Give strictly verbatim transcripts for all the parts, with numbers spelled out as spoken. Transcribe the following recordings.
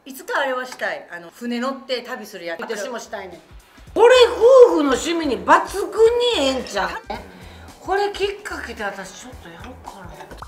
いつかあれはしたい。あの船乗って旅するやつ。 私もしたいね。これ夫婦の趣味に抜群にええんちゃう。これきっかけで私ちょっとやろうかな。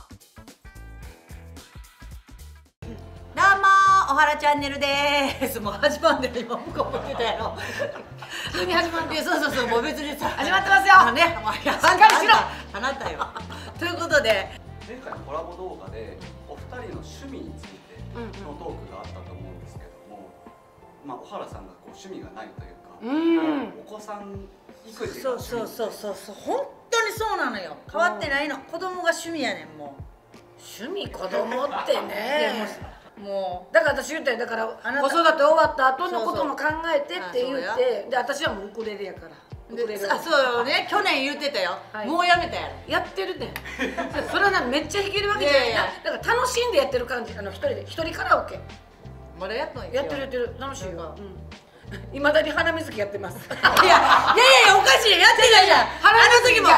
どうもおはらチャンネルです。もう始まんねん、今向こう向ってたやろ。 急に始まんねん。 そうそうそう、もう別にさ始まってますよ。 あのね、もうしっかりしろ。あなたよ。ということで、 前回のコラボ動画でお二人の趣味についてのトークがあったと思うんですけども、まあ小原さんがこう趣味がないというか、うんお子さん育児がそうそうそうそうそう、本当にそうなのよ。変わってないの。子供が趣味やねん。もう趣味子供ってね。 もうだから私言ったよ。だから子育て終わった後のことも考えてって言って、で私はもうウクレレやから。 あ、そうよね。去年言ってたよ。もうやめたやろ。 やってるね。それはな、めっちゃ弾けるわけじゃない。だから楽しんでやってる感じ。あの一人で一人カラオケ。 まだやっとんやってるやってる。楽しいよ。いまだに花水木やってます。いやいやいやおかしい。やってないじゃん。花水木も。な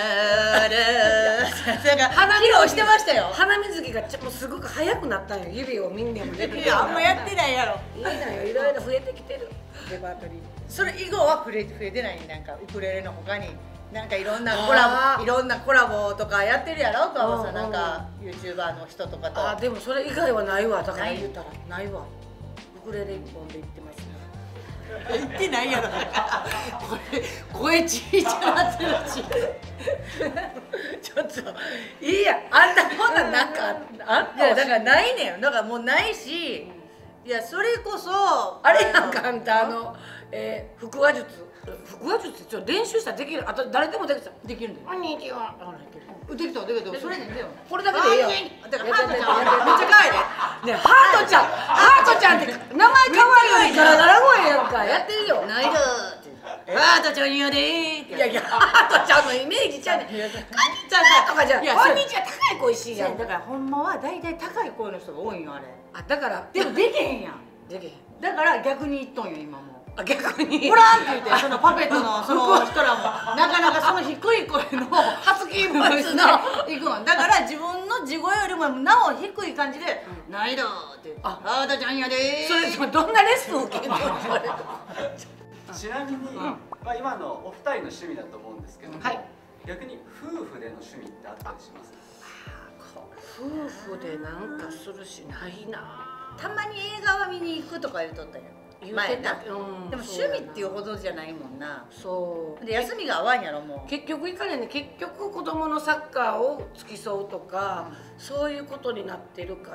ーなんか披露してましたよ。 花水木がもうすごく速くなったんよ。指をみんなもね。 いやあんまやってないやろ。 いいのよ。いろいろ増えてきてる。レパートリー。 それ以後は増え増えてない。なんかウクレレのほかになんかいろんなコラボいろんなコラボとかやってるやろ。川端さんなんかユーチューバーの人とかと。 あでもそれ以外はないわ。だから言ったらないわ。ウクレレ一本で言ってますね。 言ってないやろ。これ声ちいちゃなってるし。ちょっといいや。あんなこんなんなんかあんた。いやだからないねん。だからもうないし。いやそれこそあれやんかあんたあの腹話術。腹話術ってちょっと練習したらできる。あと誰でもできた。 できるんだよ。 こんにちは。 できたできた。それでよ。 これだけでいいよ。 だからハートちゃんめっちゃ可愛いね。 ねハートちゃんハートちゃんって名前可愛いガラガラ声やんか。やってるよ。 ないだーって。ハートちゃんやでーって。 いやいやハートちゃんのイメージちゃうねん。こんにちはとかじゃん。こんにちは高い声しいやん。 だからほんまは大体高い声の人が多いんよあれ。 あだからでもできへんやん。 できへん。 だから逆に言っとんよ今も。 あ逆に。 ほらんって言ってそのパペットのその人らもなかなかその低い声のハスキーボイスのいくの。だから自分の地声よりもなお低い感じで「ないだ」って「あハートちゃんやでー」。 それどんなレッスン受けんの？ ちなみに、まあ今のお二人の趣味だと思うんですけども、逆に夫婦での趣味ってあったりしますか？ 夫婦でなんかするしないな。 たまに映画は見に行くとか言うとったよ。前な。でも趣味っていうほどじゃないもんな。 そうで休みが合わんやろもう。 結局いかねね。結局子供のサッカーを付き添うとかそういうことになってるから。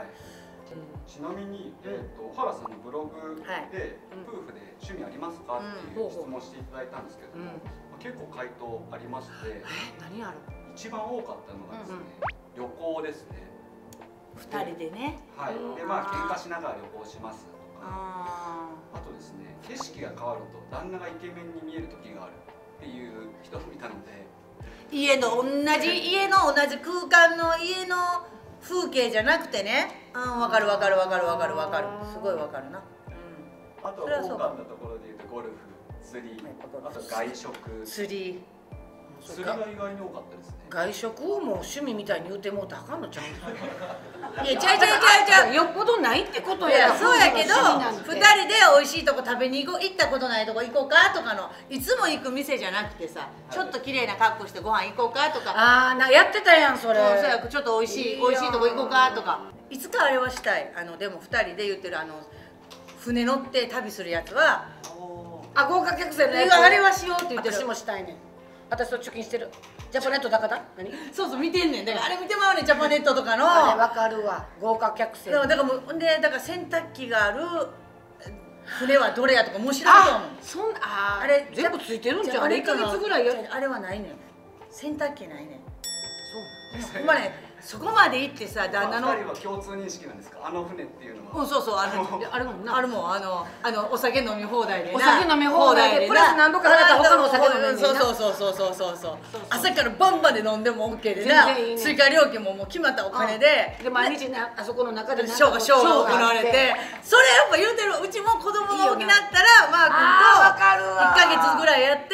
ちなみに小原さんのブログで夫婦で趣味ありますかっていう質問していただいたんですけども、結構回答ありまして、 何やろ一番多かったのがですね旅行ですね。 ふたりでね。 はい。でまあ喧嘩しながら旅行しますとか、あとですね景色が変わると旦那がイケメンに見える時があるっていう人もいたので、 家の同じ家の同じ空間の家の風景じゃなくてね。うん、分かる分かる分かる分かる分かる。すごい分かるな。 あと多かったところでいうとゴルフ、釣り、あと外食。 釣り。 釣りが意外に多かったですね。 外食をもう趣味みたいに言うてもうたらあかんのちゃう？ いやちゃうちゃうちゃうちゃう。 よっぽどないってことや。 や。 そうやけどふたりで美味しいとこ食べに行こう、行ったことないとこ行こうかとかのいつも行く店じゃなくてさ、ちょっと綺麗な格好してご飯行こうかとか。 ああなやってたやんそれ。 そうやちょっと美味しい美味しいとこ行こうかとか。いつかあれはしたい。あのでもふたりで言ってるあの船乗って旅するやつは。 あ豪華客船のやつ。 あれはしようって言ってる。 私もしたいねん。私と貯金してる。ジャパネットだから何？ そうそう見てんねん。だからあれ見てまうねんジャパネットとかの。 あれわかるわ。豪華客船。 だからもうでだから洗濯機がある船はどれやとかもう知らんと思う。 そんああれ全部ついてるんじゃん。あれいっかげつぐらいや。 あれはないねん。洗濯機ないねん。 そう。 ほんまねそこまで行ってさ旦那の。 ふたりは共通認識なんですか？あの船っていうのは。 うんそうそうあるあるもんな。 あるもんあのあのお酒飲み放題でな。 お酒飲み放題でプラス何度か払ったら他のお酒飲みそうそうそうそうそうそうそう。朝から晩まで飲んでもオッケーでな。追加料金ももう決まったお金で。 で毎日なあそこの中でショーがショーが行われて、それやっぱ言うてる。うちも子供が大きなったらマー君といっかげつぐらいやってどっか行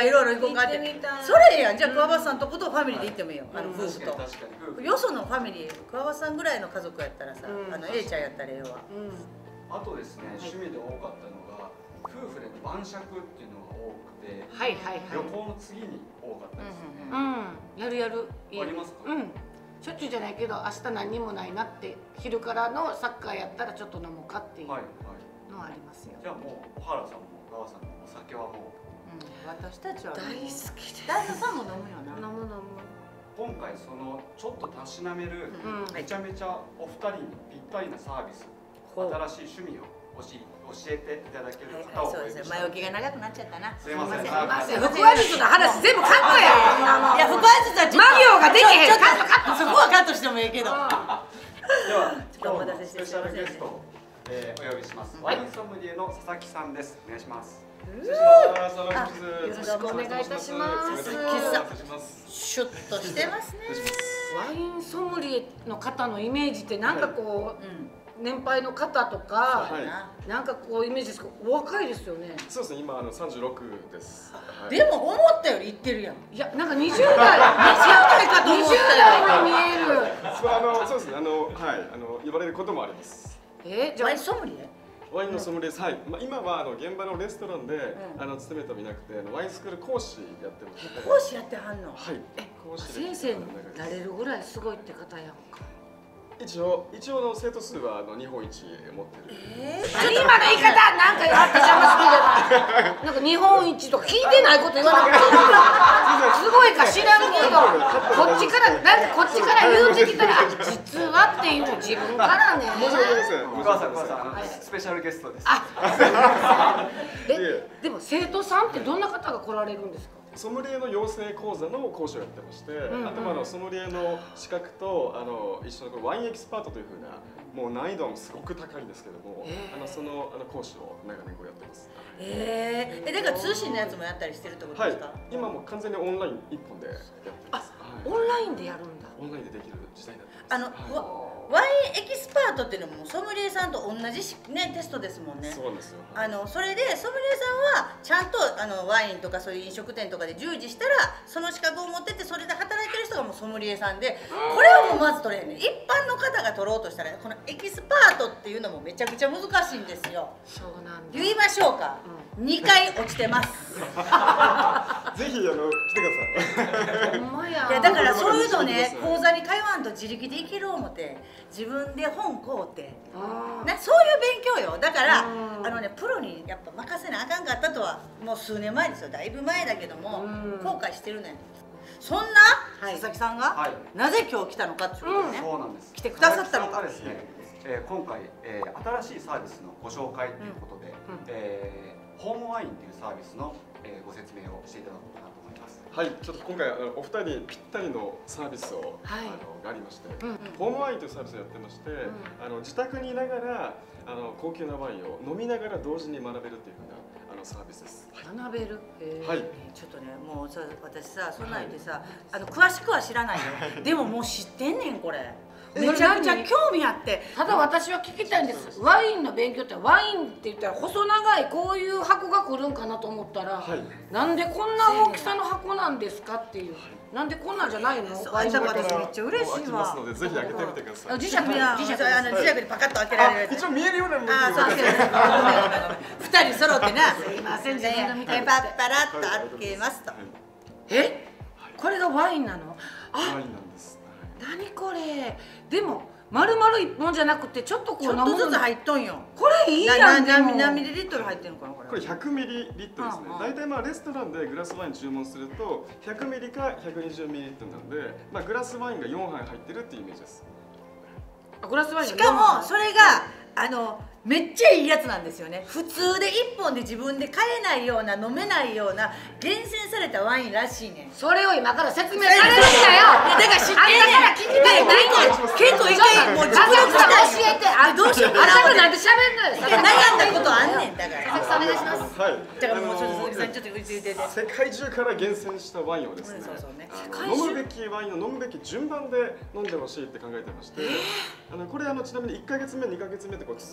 いろいろ行こうかって。 行ってみたいそれやん。じゃあ桑畑さんとことファミリーで行ってもいいよ。あの夫婦と。 確かに夫婦。 よそのファミリー、桑畑さんぐらいの家族やったらさ、あの A ちゃんやったらええわ。 あとですね、趣味で多かったのが夫婦で晩酌っていうのが多くて、 はいはいはい。 旅行の次に多かったですね。 うん、やるやる。 ありますか？ うん。しょっちゅうじゃないけど、明日何にもないなって昼からのサッカーやったらちょっと飲もうかっていうのはありますよ。 じゃあもう小原さんも川さんもお酒はもう。 私たちは大好きです。 旦那さんも飲むよな。 飲む飲む。 今回そのちょっとたしなめるめちゃめちゃお二人にぴったりなサービス、新しい趣味を教えていただける方をお呼びします。 前置きが長くなっちゃったな。 すいません。 すいません。腹話術の話全部カットや。 いや腹話術はちょっとマ行ができへん。 カットカット。そこはカットしてもいいけど。では今日のスペシャルゲストをお呼びします。ワインソムリエの佐々木さんです。お願いします。 よろしくお願いいたします。シュッとしてますね。 ワインソムリエの方のイメージってなんかこう年配の方とかなんかこうイメージですけどお若いですよね。 そうですね。今あの三十六です。 でも思ったよりいってるやん。 いやなんか二十代、二十代かと思った。二十代に見える。 そうあのそうですね。あのはいあの言われることもあります。 えじゃあワインソムリエ？ ワインのソムリエです。はい。まあ今はあの現場のレストランであの勤めてもいなくてワインスクール講師やってます。 講師やってはんの？ はい。講師先生になれるぐらいすごいって方やんか。 一応一応の生徒数はあの日本一持ってる。 ええ。何今の言い方なんかやってしゃいますけど、なんか日本一とか聞いてないこと言わなくてすごいか知らんけど、こっちからなんかこっちから言うてきたら実はっていうの自分からね。 申し訳ありません。 お母さんお母さんスペシャルゲストです。 あ、えでも生徒さんってどんな方が来られるんですか？ ソムリエの養成講座の講師をやってまして、あとまあのソムリエの資格とあの一緒のワインエキスパートというふうなもう難易度もすごく高いんですけども、あのそのあの講師を長年こうやってます。 ええ、だから通信のやつもやったりしてるってことですか？ はい。今もう完全にオンライン一本でやってます。 オンラインでやるんだ。 オンラインでできる時代になってます。 あのワインエキスパートっていうのもソムリエさんと同じしねテストですもんね。 そうですよ。 あのそれでソムリエさんはちゃんとあのワインとかそういう飲食店とかで従事したらその資格を持っててそれで働いてる人がもうソムリエさんで、これはもうまず取れへんね。一般の方が取ろうとしたらこのエキスパートっていうのもめちゃくちゃ難しいんですよ。 そうなんだ。 言いましょうか。にかい落ちてます。 ぜひあの来てください。 ほんまや。 いやだからそういうのね講座に通わんと自力で行ける思って自分で本買うてなそういう勉強よ。だからあのねプロにやっぱ任せなあかんかったとはもう数年前ですよ。だいぶ前だけども後悔してるねん。そんな佐々木さんがなぜ今日来たのかっていうことね。 そうなんです。 来てくださったのかですね。今回新しいサービスのご紹介ということで、ホームワインというサービスのご説明をしていただこうかなと思います。 はい、ちょっと今回お二人にぴったりのサービスを、はい、あのがありまして、うんうん、ホームワインというサービスをやってまして、うん、あの自宅にいながらあの高級なワインを飲みながら同時に学べるというふうなあのサービスです。 学べる。 はい。 ちょっとね、もうさ私さそんなん言ってさ、はい、あの詳しくは知らないよ。でももう知ってんねんこれ。めちゃくちゃ興味あって。 ただ私は聞きたいんです。ワインの勉強ってワインって言ったら細長いこういう箱が来るんかなと思ったら、はい、なんでこんな大きさの箱なんですかっていう。なんでこんなんじゃないの？ ワイン箱私めっちゃ嬉しいわ。 開きますのでぜひ開けてみてください。 磁石で磁石あの磁石でパカッと開けられるやつ。 一応見えるようなもの。 あ、そうです。二人揃ってな。すいませんね。パッパラッと開けますと。 え？これがワインなの？ ワインなんです。 何これ？でも丸々一本じゃなくてちょっとこうちょっとずつ入っとんよ。 これいいやん。 何何ミリリットル入ってるのかなこれ。 これひゃくミリリットルですね。大体まあレストランでグラスワイン注文するとひゃくミリかひゃくにじゅうミリリットルなんで、まあグラスワインがよんはい入ってるっていうイメージです。 グラスワイン。 しかもそれがあのめっちゃいいやつなんですよね。普通でいっぽんで自分で買えないような飲めないような厳選されたワインらしいねん。 それを今から説明されるんだよ。 だから知ってんねん。 聞きたいないねん。 結構一回もう自分で教えて。あ、 どうしようかな。あなんで喋んのよ。 悩んだことあんねんだから。 佐々木さんお願いします。 はい。 だからもうちょっと佐々木さんちょっと言ってて。 世界中から厳選したワインをですね。飲むべきワインを飲むべき順番で飲んでほしいって考えてまして、あのこれあのちなみにいっかげつめにかげつめってこう続いていくんです。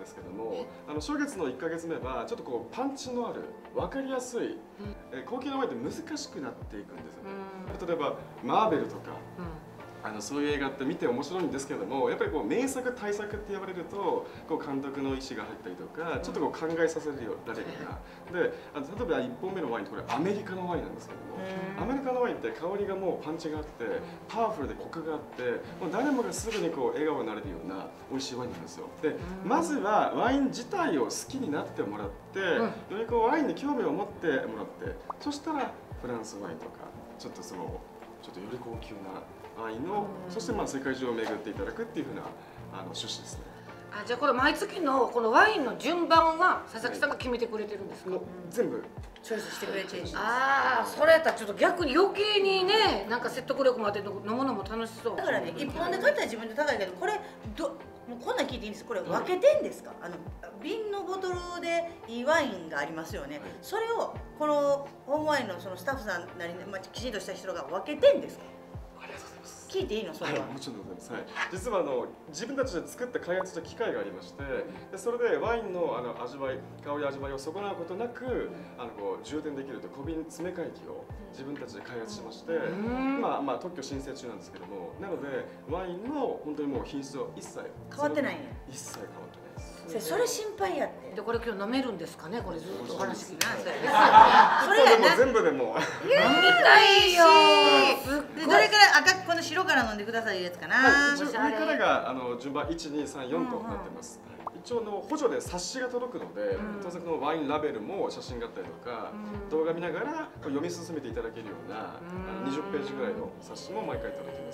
ですけども、あの初月のいっかげつめはちょっとこうパンチのある分かりやすい、うん、え高級なワインって難しくなっていくんですよね。うん、例えばマーベルとか、うん、あのそういう映画って見て面白いんですけども、やっぱりこう名作大作って言われるとこう監督の意思が入ったりとか、ちょっとこう考えさせられるような、であの例えばいっぽんめのワインってこれアメリカのワインなんですけども、アメリカのワインって香りがもうパンチがあってパワフルでコクがあって、もう誰もがすぐにこう笑顔になれるような美味しいワインなんですよ。でまずはワイン自体を好きになってもらって、よりこうワインに興味を持ってもらって、そしたらフランスワインとかちょっとそのちょっとより高級なワインの、そしてまあ世界中を巡っていただくっていうふうなあの趣旨ですね。 あ、じゃあこれ毎月のこのワインの順番は佐々木さんが決めてくれてるんですか？ 全部チョイスしてくれてる。 ああ、それやったらちょっと逆に余計にね、なんか説得力もあって飲むのも楽しそう。 だからね、一本で買ったら自分で高いけど、これどもうこんなん聞いていいんです。これ分けてんですか？あの瓶のボトルでいいワインがありますよね。それをこのホームワインのそのスタッフさんなり、まあ、きちんとした人が分けてんですか？ ありがとうございます。 聞いていいのそれは？ はい、もちろんでございます。はい、実はあの自分たちで作った開発した機械がありまして、でそれでワインのあの味わい、香り味わいを損なうことなく、あのこう充填できると小瓶詰め替え機を自分たちで開発しまして、まあまあ特許申請中なんですけども、なのでワインの本当にもう品質は一切変わってないんや。 一切変わってないです。 それ心配やって。 でこれ今日飲めるんですかね？これずっとお話聞いて。 それが全部でも飲みたいよ。 どれから赤この白から飲んでくださいいうやつかな。 上からがあの順番いち、に、さん、よんとなってます。一応の補助で冊子が届くので、当然のワインラベルも写真があったりとか、動画見ながら読み進めていただけるようなにじゅっページぐらいの冊子も毎回届きます。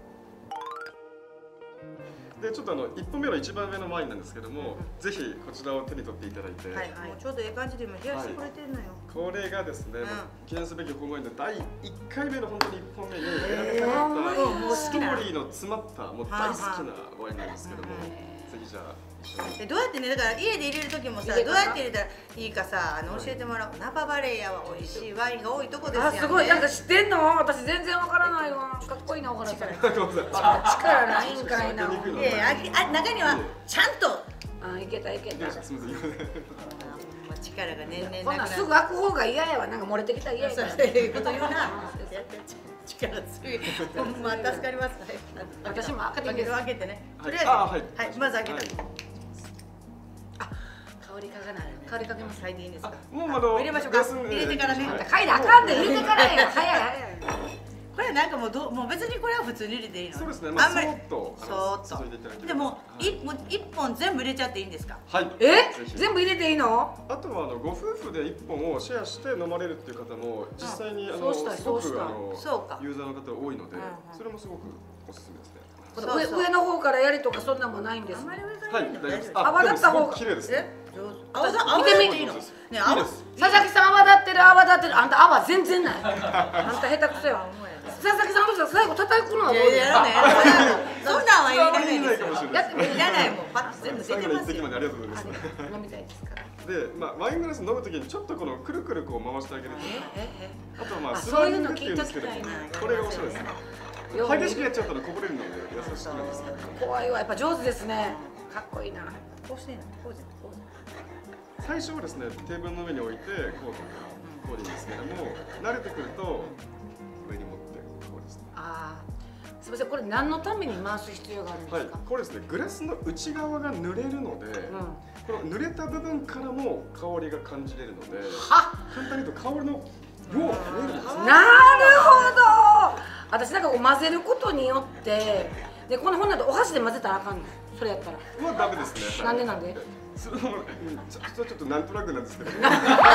でちょっとあのいっぽんめの一番上のワインなんですけども、ぜひこちらを手に取っていただいて、 はい、もうちょうどいい感じで今冷やしてくれてるのよ。 これがですね、記念すべきホームワインのだいいっかいめの本当にいっぽんめに選ばれたストーリーの詰まったもう大好きなワインなんですけども、ぜひじゃあ。 えどうやってね、だから家で入れる時もさ、どうやって入れたらいいかさ、あの教えてもらおう。ナパバレーヤは美味しいワインが多いとこですよね。 あ、すごい、なんか知ってんの？私全然わからないわ。かっこいいな、お話。力ないんかいな。 いやいや、あ中にはちゃんと。 あ、いけたいけた。 力が年々なくなる。 こんなんすぐ開く方が嫌やわ。なんか漏れてきたら嫌やから。 そういうこと言うな。力強い。ほんま助かります。 私も開けてみる。 開けてね。とりあえず、はい、まず開けた。香りかがなるね。香りかけます。入っていいんですか？ もうあの入れましょうか。入れてからね。 嗅いだあかんで入れてからや。早い早い。 これなんかもうどもう別にこれは普通に入れていいの？ そうですね。あんまりそーっと。でも一一本全部入れちゃっていいんですか？ はい。 え？全部入れていいの？ あとはあのご夫婦で一本をシェアして飲まれるっていう方も実際にあのすごくあのユーザーの方多いので、それもすごくおすすめですね。 上上の方からやりとかそんなもないんです。 はい、 大丈夫です。 泡立った方が綺麗ですね。 泡立見てみ。 いいの？ね、 泡。 佐々木さん泡立ってる泡立ってる。あんた泡全然ない。あんた下手くそよ。佐々木さんどうしたら最後叩くのはどうですか？ そんなんはいらないですよ。 やっていらないもん。パッと全部出てますよ。 ありがとうございます。 飲みたいですから。 で、まあワイングラス飲むときにちょっとこのくるくるこう回してあげるとか。あとまあスワリングっていうんですけど、これが面白いですね。激しくやっちゃったらこぼれるので優しくなんですけど。 怖いわ、やっぱ上手ですね。かっこいいな。 こうしていいの？こうですこうです。 最初はですね、テーブルの上に置いてこうとかこうでいいんですけども、慣れてくると上に持ってこうですね。 ああ、すみません、これ何のために回す必要があるんですか？ はい、これですね、グラスの内側が濡れるので、うん、この濡れた部分からも香りが感じれるので、は簡単に言うと香りの量が増えるんですね。 なるほど。私なんかこう混ぜることによって、でこの本だとお箸で混ぜたらあかんの。それやったら。 まあダメですね。 なんでなんで？ それもちょっとなんとなくなんですけど。見た目の問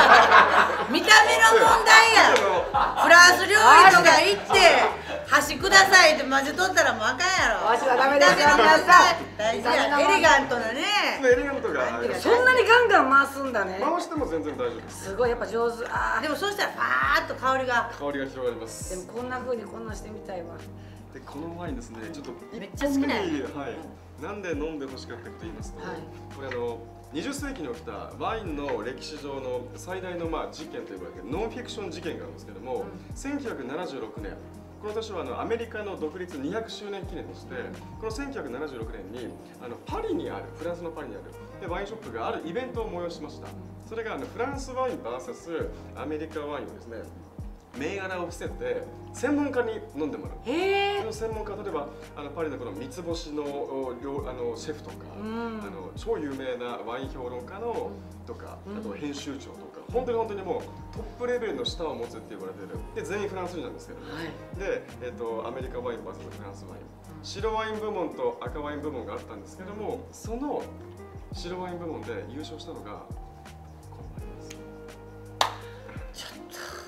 題や。フランス料理とか行って箸くださいって混ぜとったらもうあかんやろ。 箸はダメですよ皆さん。 大事や。エレガントなね。 エレガントが。 そんなにガンガン回すんだね。 回しても全然大丈夫です。 すごいやっぱ上手。ああ。 でもそうしたらファーっと香りが。 香りが広がります。 でもこんな風にこんなしてみたいわ。 でこのワインですね、ちょっとめっちゃ好きな。はい。 なんで飲んでほしかったかと言いますと、はい、これあのにじゅっせいきに起きたワインの歴史上の最大のまあ事件と呼ばれてノンフィクション事件があるんですけども、うん、せんきゅうひゃくななじゅうろくねん、この年はあのアメリカの独立にひゃくしゅうねん記念として、このせんきゅうひゃくななじゅうろくねんにあのパリにあるフランスのパリにあるでワインショップがあるイベントを催しました。それがあのフランスワイン ブイエス アメリカワインをですね、銘柄を伏せて専門家に飲んでもらう。 へえ。 その専門家、例えばあのパリのこの三つ星の料あのシェフとか、うん、あの超有名なワイン評論家のとか、うん、あと編集長とか、本当に本当にもうトップレベルの舌を持つって言われてる。で全員フランス人なんですけど、ね、はい、で、えー、とアメリカワイン ブイエス フランスワイン、白ワイン部門と赤ワイン部門があったんですけども、その白ワイン部門で優勝したのがこのワインです。 ちょっ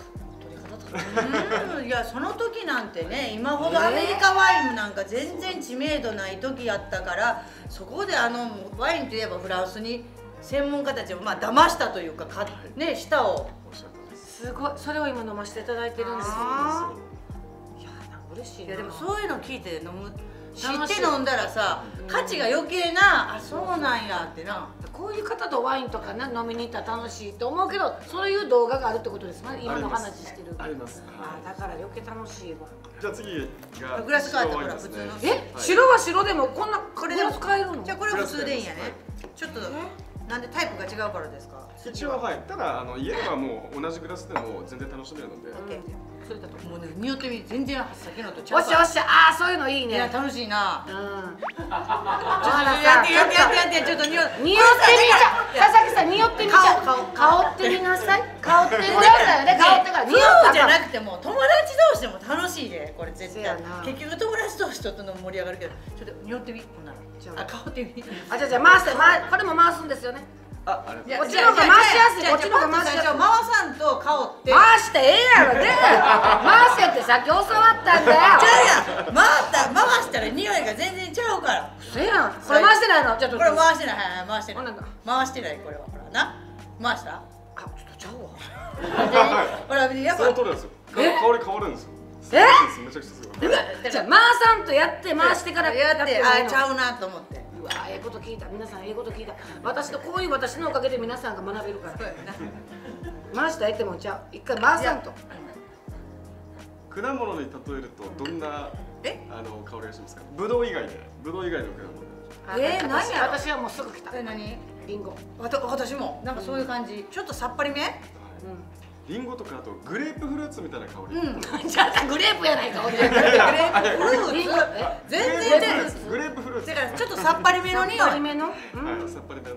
とうん、いやその時なんてね、今ほどアメリカワインなんか全然知名度ない時やったから、そこであのワインといえばフランスに専門家たちをまあ騙したというか、かね、舌をすごい、それを今飲ませていただいてるんですよ。いや嬉しい。いやでもそういうの聞いて飲む、知って飲んだらさ、価値が余計な、あ、そうなんやってな。 こういう方とワインとかな飲みに行ったら楽しいと思うけど、そういう動画があるってことですね。今の話してる。 あります。 あ、だから余計楽しいわ。 じゃあ次がグラス変えた、ほら普通の。 え、白は白でもこんなグラス変えるの？ じゃあこれ普通でいいんやね。ちょっとなんでタイプが違うからですか？ 一応はい。ただあの家ではもう同じグラスでも全然楽しめるので。 それだともうね、匂ってみて全然さっきのと違う。 おっしゃおっしゃ、ああそういうのいいね。 いや楽しいな。うん。 やってやってやってやってちょっと匂ってみちゃう。佐々木さん匂ってみちゃう。香ってみなさい。香ってみなさいね。香ってから匂うじゃなくても友達同士でも楽しいで、これ絶対。結局友達同士とっての盛り上がるけど、ちょっと匂ってみ。ほんなら。あ、香ってみ。 あ、じゃじゃ回して、これも回すんですよね。 あ、あれ。 こっちの方が回しやすい。こっちの方が回しやすい。 回さんと香って。 回してええやろね。回せってさっき教わったんだよ。 ちゃうやん。回った回したら匂いが全然ちゃうから。 そうやん。これ回してないの？ちょっと。 これ回してない。はい、回してない。回してないこれはほらな。回した？あ、 ちょっとちゃうわ。 ほらやっぱ。 その通りですよ。香り変わるんですよ。 え？ めちゃくちゃすごい。 じゃあ回さんとやって回してからやって、あ、ちゃうなと思って。 うわ、ええこと聞いた。皆さんええこと聞いた。私のこういう私のおかげで皆さんが学べるから。回したらええってもんちゃう。一回回さんと。 果物に例えるとどんなあの香りがしますか？ブドウ以外で、ブドウ以外の果物。 えー、何や？私はもうすぐ来た。 え、何？ リンゴ。 私もなんかそういう感じ。ちょっとさっぱりめ？ リンゴとかあとグレープフルーツみたいな香り。 うん。じゃあグレープやないか。グレープフルーツ。全然グレープフルーツ。 だからちょっとさっぱりめの匂い。 さっぱりめの。 はい、さっぱりめの香りです。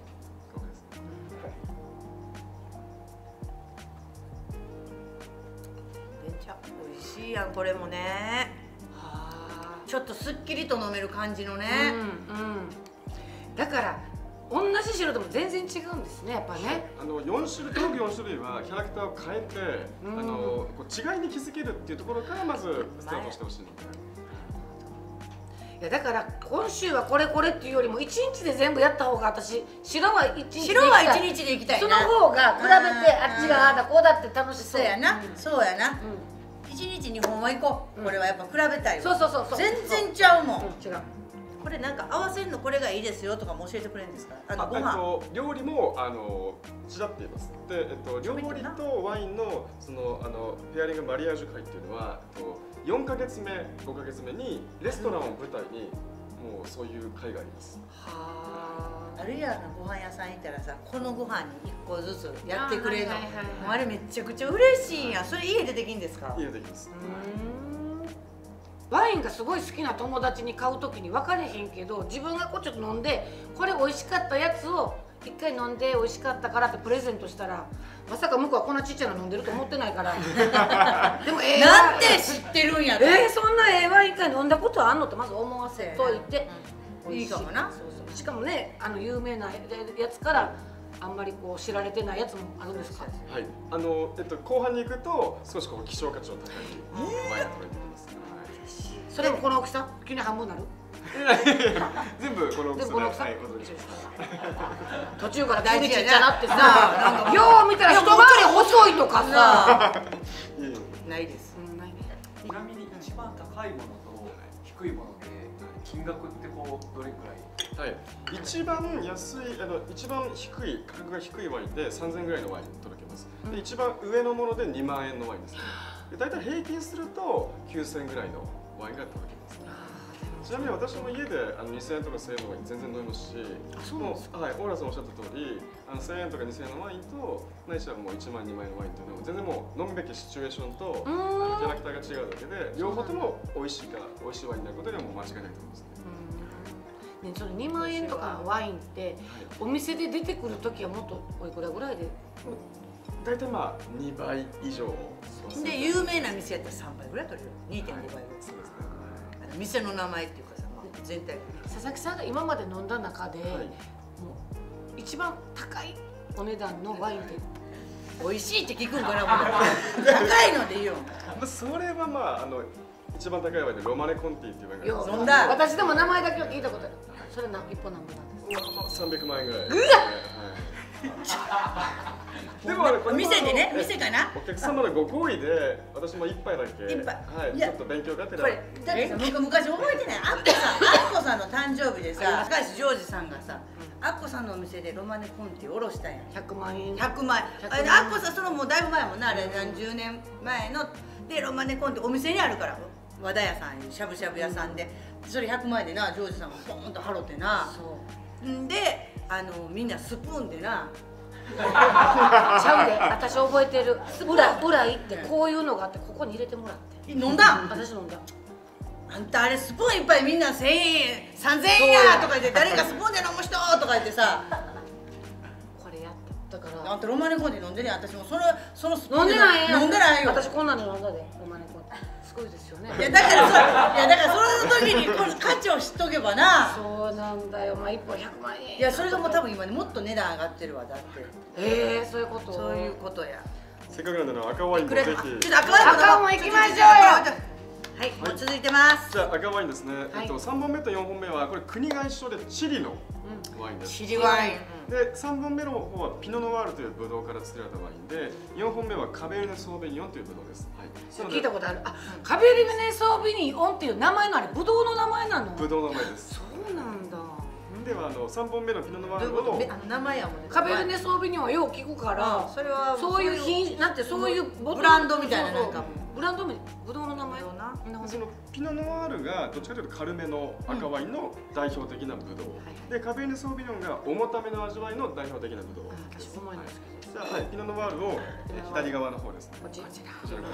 めっちゃ美味しいやんこれもね。ちょっとすっきりと飲める感じのね。 うんうん。だから同じ白でも全然違うんですね、やっぱね。 あの四種類、各四種類はキャラクターを変えて、うん、あのこう違いに気づけるっていうところからまずスタートしてほしいので。 いやだから今週はこれこれっていうよりも一日で全部やった方が私白は一日で白は一日でいきたいな。その方が比べてあっちがああだこうだって楽しそう。 そうやな、そうやな。一日二本は行こう。これはやっぱ比べたいわ。 そうそうそうそう。 全然ちゃうもん。 違う。 これなんか合わせるのこれがいいですよとかも教えてくれるんですか？あのご飯。 料理もあのちらっています。で、えっと料理とワインのそのあのペアリングマリアージュ会っていうのは、えっと四ヶ月目、五ヶ月目にレストランを舞台にもうそういう会があります。 はあ。あるやんご飯屋さん行ったらさ、このご飯に一個ずつやってくれるの。もうあれめちゃくちゃ嬉しいんや。それ家でできんですか？ 家でできます。 ワインがすごい好きな友達に買うときに分かれへんけど、自分がこうちょっと飲んでこれ美味しかったやつを一回飲んで美味しかったからってプレゼントしたら、まさか向こうはこんなちっちゃなの飲んでると思ってないからでもええなんで知ってるんやろ。 えー、そんなええワイン一回飲んだことあんのってまず思わせといて、 うん、いいかもな。 そうそう。しかもね、あの有名なやつからあんまりこう知られてないやつもあるんですか？ はい、あのえっと後半に行くと少しこう希少価値の高いワインが取れてきます。 それもこの大きさ？急に半分なる？ 全部この大きさで。はい、 途中から急にちっちゃなってさ、よう見たら一回り細いとかさ。 ないです。 ちなみに一番高いものと低いもので金額ってこうどれくらい？ はい、一番安いあの一番低い価格が低いワインでさんぜんえんぐらいのワイン届けます。で一番上のものでにまんえんのワインですね。で大体平均するときゅうせんえんぐらいのワインが届きます。 ちなみに私も家であのにせんえんとかせんえんのワイン全然飲みますし、もうはい、オーラさんおっしゃった通り、あのせんえんとかにせんえんのワインとないしはもういちまんにまん円のワインというのは全然もう飲むべきシチュエーションとあのキャラクターが違うだけで、両方とも美味しいか美味しいワインになることにはもう間違いないと思いますね。 ね、そのにまんえんとかのワインってお店で出てくるときはもっとおいくらぐらいで？ 大体まあにばい以上で有名な店やったらさんばいぐらい取れる。にてんごばいぐらい。 そうですね。 店の名前っていうかさ、まあ、全体佐々木さんが今まで飲んだ中で、 はい、 もう一番高いお値段のワインって美味しいって聞くんかな、もう高いのでいいよ。 それはまああの一番高いワインでロマネコンティっていうワインがあります。 飲んだ。 私でも名前だけは聞いたことある。それな一本何本なんですか？ さんびゃくまんえんぐらい。 うわでもあれ店でね、店かな。 お客様のご好意で私も一杯だけ一杯はい、ちょっと勉強がてらこれだってさ、僕昔覚えてない。アッコさん、アッコさんの誕生日でさ、高橋ジョージさんがさ、アッコさんのお店でロマネコンティおろしたんや。 ひゃくまんえん。 ひゃくまんえん。あれアッコさんそのもうだいぶ前やもんな、あれ何十年前のでロマネコンティお店にあるから。和田屋さん、しゃぶしゃぶ屋さんで、それひゃくまんえんでな、ジョージさんがポンと払ってな。そう。んで、あのみんなスプーンでな。 ちゃうで、私覚えてる。裏裏行ってこういうのがあってここに入れてもらって。 飲んだ？ 私飲んだ。 あんたあれスプーンいっぱいみんなせんえん、さんぜんえんやとか言って誰かスプーンで飲む人とか言ってさ。 これやっただから。 あんたロマネコンティ飲んでね、私もそのそのスプーン飲んでない飲んでないよ。 私こんなの飲んだで、ロマネコンティ。すごいですよね。 いやだからそいやだからその時にこの価値を知っとけばな。 そうなんだよ。まあ一本ひゃくまんえん。 いやそれがもう多分今ねもっと値段上がってるわだって。 ええ、そういうこと。 そういうことや。 せっかくなんでの赤ワインもぜひ。 ちょっと赤ワイン赤ワイン行きましょうよ。 はい、もう続いてます。 じゃあ赤ワインですね。えっと三本目と四本目はこれ国が一緒でチリのワインです。 チリワイン。 でさんぼんめの方はピノノワールというブドウから作られたワインで、よんほんめはカベルネ・ソーベニオンというブドウです。はい。 聞いたことある。あ、カベルネ・ソーベニオンっていう名前のあれブドウの名前なの？ ブドウの名前です。 そうなんだ。 ではあのさんぼんめのピノノワールをあの名前やもんね。 カベルネ・ソーベニオンはよう聞くから、 それはそういう品なんてそういうブランドみたいななんかブランド名ブドウの名前。 そのピノノワールがどっちかというと軽めの赤ワインの代表的なブドウ、うん、でカベルネ・ソービニョンが重ための味わいの代表的なブドウ。 私重いんですけど。 じゃあ、はい、ピノノワールを左側の方ですね。 こちら。こちら。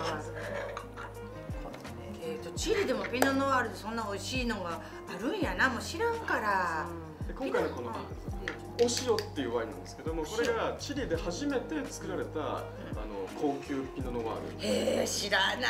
えっとチリでもピノノワールでそんな美味しいのがあるんやな、もう知らんから。 で今回のこのお塩っていうワインなんですけども、これがチリで初めて作られたあの高級ピノノワール。 へえ、知らない。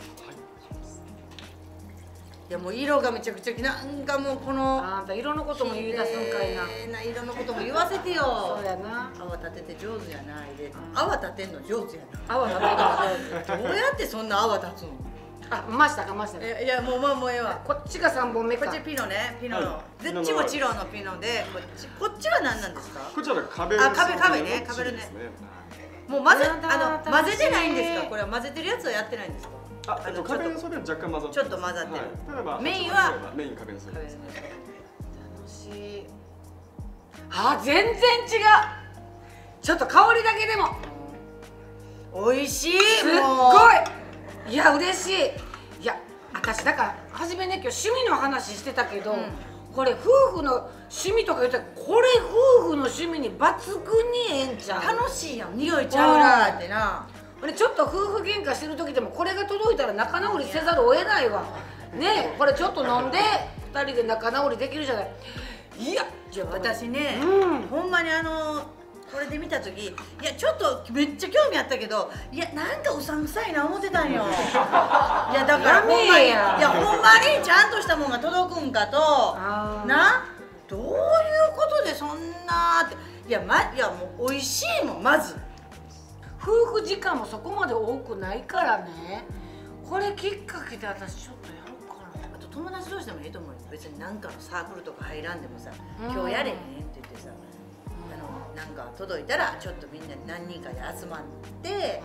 いやもう色がめちゃくちゃなんかもうこのあんた色のことも言い出すんかいな。 な色のことも言わせてよ。 そうやな。 泡立てて上手やないで。泡立てんの上手やな。 泡立てるの上手。 どうやってそんな泡立つの？ あ、ましたかましたか。 いやもうもうもうええわ。 こっちが三本目か。 こっちピノね、ピノの。どっちもチロのピノで、こっちこっちは何なんですか？ こちらカベルネ。 あ、カベカベね、カベルネ。もう混ぜあの混ぜてないんですか？これは混ぜてるやつはやってないんですか？ あ、えっとカベルネソーベン若干混ざってちょっと混ざってる。 メインはメインカベルネソーベンです。 楽しい。あ、全然違う。ちょっと香りだけでも美味しい。 すっごい。いや嬉しい。いや私だから初めね今日趣味の話してたけど、うん、これ夫婦の趣味とか言ったらこれ夫婦の趣味に抜群にええんちゃう？ 楽しいやん。匂いちゃうなってな。 俺ちょっと夫婦喧嘩してる時でもこれが届いたら仲直りせざるを得ないわね。これちょっと飲んでふたりで仲直りできるじゃない。いや私ね、うん、ほんまにあのこれで見た時いやちょっとめっちゃ興味あったけどいやなんかうさんくさいな思ってたんよ。いやだからほんまにいやほんまにちゃんとしたもんが届くんかとなどういうことでそんなっていやまいやもう美味しいもんまず。 夫婦時間もそこまで多くないからね。これきっかけで私ちょっとやろうかな。 あと友達同士でもいいと思うよ。別に何かのサークルとか入らんでもさ今日やれへんって言ってさあのなんか届いたらちょっとみんな何人かで集まって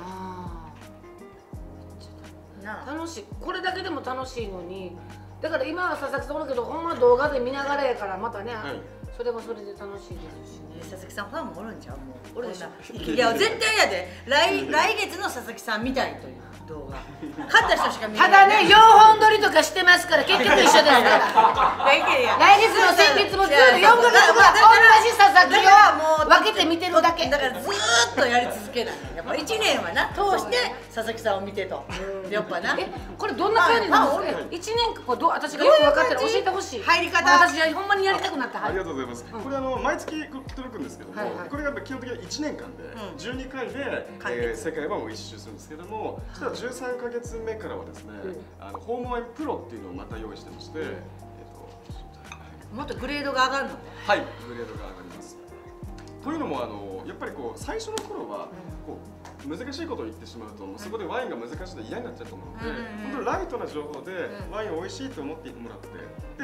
な楽しい。これだけでも楽しいのにだから今は佐々木さんおるけどほんま動画で見ながらやからまたね、はい、それはそれで楽しいですしね。 佐々木さんファンもおるんちゃう？もうおるでしょ。いや絶対やで来来月の佐々木さんみたいという動画勝った人しか見れたない。 だねよんほん撮りとかしてますから結局一緒ですからいやいや来月の先月もずっとよんかげつぐらい同じ佐々木を分けて見てるだけだからずーっとやり続けない。やっぱいちねんはな通して佐々木さんを見てとやっぱな。 えこれどんな感じなんですかいちねんかこうどう私がよく分かってる教えてほしい入り方私はほんまにやりたくなったありがとうございます。これあの毎月届くんですけども、 はいはいこれが基本的にいちねんかんでじゅうにかいでえー世界版を一周するんですけども、そしたらじゅうさんかげつめからはですね、あのホームワインプロっていうのをまた用意してまして、えっともっとグレードが上がるの。 はい、グレードが上がります。というのもあのやっぱりこう最初の頃はこう難しいことを言ってしまうと、もうそこでワインが難しいと嫌になっちゃうと思うので、本当にライトな情報でワインを美味しいと思ってもらって、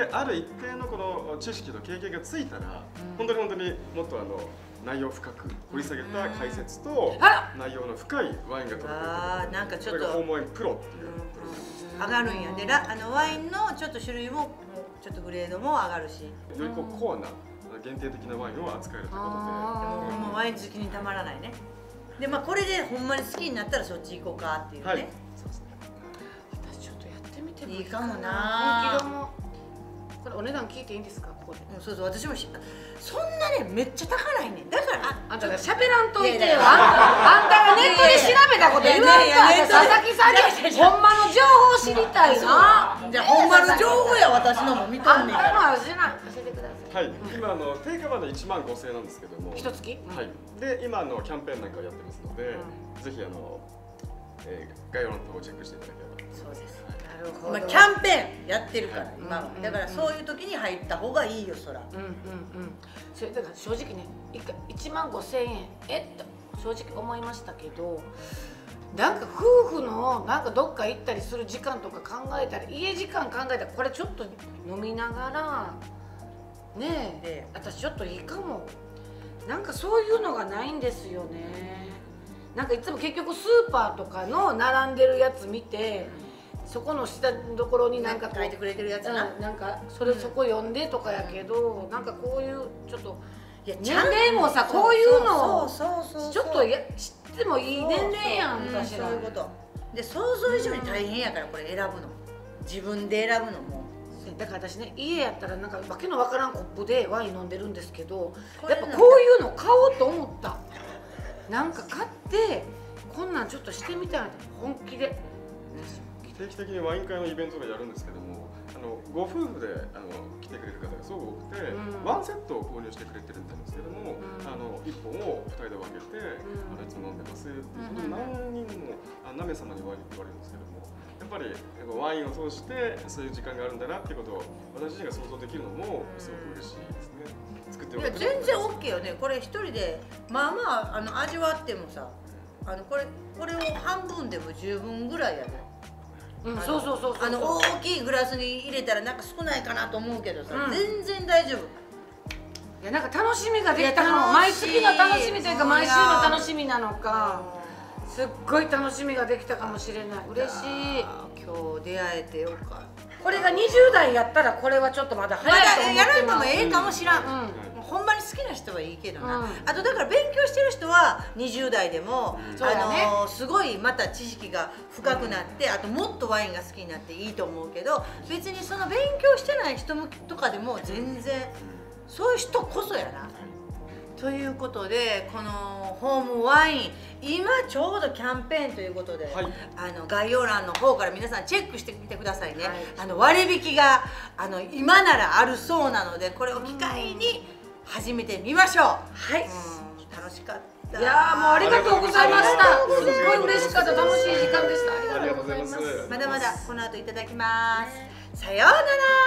である一定のこの知識と経験がついたら、本当に本当にもっとあの内容深く掘り下げた解説と内容の深いワインが届くというあーなんかちょっとホームワインプロっていうプログラムです。 上がるんやで、ラあのワインのちょっと種類もちょっとグレードも上がるし、 よりこうコアな限定的なワインを扱えるということで、 でもほんまワイン好きにたまらないね。でまあこれでほんまに好きになったらそっち行こうかっていうね、 はい、そうですね。 私ちょっとやってみてもいいかもな。 本気でもこれお値段聞いていいんですかここでうん、そうそう私もしそんなねめっちゃ高ないねん。だからあんたが喋らんといてよいやいやあんたがネットで調べたこと言わんいやいやと佐々木さんにほんまの情報知りたいなじゃあほんまの情報や私のも見とあんんねんから。 たのは知らん教えてくださいはい、今あの定価までいちまんごせんえんなんですけども、 一月はい。で今あのキャンペーンなんかをやってますので、ぜひあの、えー、概要欄のところをチェックしていただければ。 そうです。 なるほど今キャンペーンやってるから今はうんだからそういう時に入った方がいいよそら。 うんうんうんそれだから正直ねいかいちまんごせんえんえっと正直思いましたけどなんか夫婦のなんかどっか行ったりする時間とか考えたら家時間考えたらこれちょっと飲みながらねえで私ちょっといいかもなんかそういうのがないんですよねなんかいつも結局スーパーとかの並んでるやつ見てそこの下のところになんかこう書いてくれてるやつな。 うんなんかそれそこ読んでとかやけど、なんかこういうちょっといや年齢もさこういうのをそうそうそうそうちょっとや知ってもいい年齢やんうんかしらそういうことで想像以上に大変やからこれ選ぶの自分で選ぶのもだから私ね家やったらなんかわけのわからんコップでワイン飲んでるんですけどこれやっぱこういうの買おうと思ったなんか買ってこんなんちょっとしてみたいな本気で定期的にワイン会のイベントがやるんですけども、あのご夫婦であの来てくれる方がすごく多くて、 うんワンセットを購入してくれてるみたいなんですけども、 うんあのいっぽんをふたりで分けて、 うんあのいつも飲んでますっていうことで何人もあ何名様に言われ言われるんですけども、やっぱりワインを通してそういう時間があるんだなっていうことを私自身が想像できるのもすごく嬉しいですね。作っていやよかった全然 オーケー よねこれ一人でまあまああの味わってもさあのこれこれを半分でも十分ぐらいやで、 うんそうそうそうそうあの大きいグラスに入れたらなんか少ないかなと思うけどさ、 うん全然大丈夫。 いやなんか楽しみができたいやかも毎楽しい月の楽しみというか毎週の楽しみなのかすっごい楽しみができたかもしれない嬉しい今日出会えてよかった。 これがにじゅう代やったらこれはちょっとまだま早いと思ってだやらんでますもええかもしらん、 うんもうほんまに好きな人はいいけどな、 うんあとだから勉強してる人はにじゅう代でも、 うんそうだねあのすごいまた知識が深くなって、あともっとワインが好きになっていいと思うけど別にその勉強してない人向けとかでも全然そういう人こそやな。ということでこのホームワイン今ちょうどキャンペーンということで、 はいあの概要欄の方から皆さんチェックしてみてくださいね、 はいあの割引があの今ならあるそうなのでこれを機会に始めてみましょう。 はいうん楽しかったいやーもうありがとうございましたありがとうございますすっごい嬉しかった楽しい時間でしたありがとうございます。 まだまだこの後いただきますさようなら。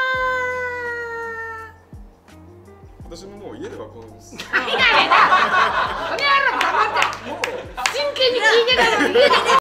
私ももう家ではこうです。 とりあえず黙って真剣に聞いてたのに家で